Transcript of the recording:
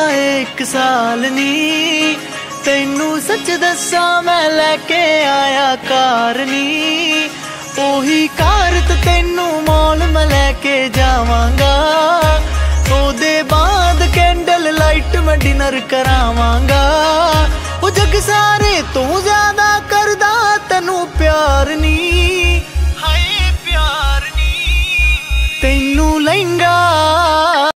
एक साल नी, तैनू सच दसा मैं लैके आया कार नी। ओही कार ते तैनू मॉल मैं लैके जावांगा, ओदे बाद कैंडल लाइट मैं डिनर करावांगा। ओ जग सारा